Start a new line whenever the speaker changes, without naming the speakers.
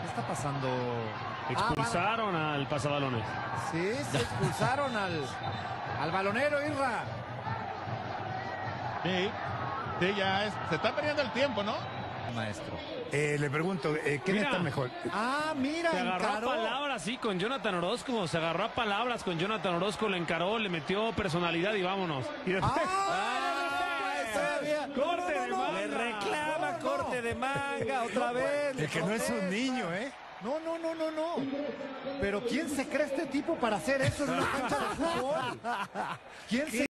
¿Qué está pasando?
Expulsaron al pasabalones.
Sí, se expulsaron al balonero, Irra.
Sí, ya se está perdiendo el tiempo, ¿no?
Maestro.
Le pregunto, ¿quién
Mira.
está mejor?
Mira,
Se agarró
encaró.
a palabras, sí, con Jonathan Orozco. Se agarró a palabras con Jonathan Orozco, le encaró, le metió personalidad y vámonos. Y después... ¡Corte de manga!
Le reclama corte de manga otra vez.
El que no es un niño, ¿eh?
No. Pero ¿quién se cree este tipo para hacer eso en una cancha de fútbol? ¿Quién se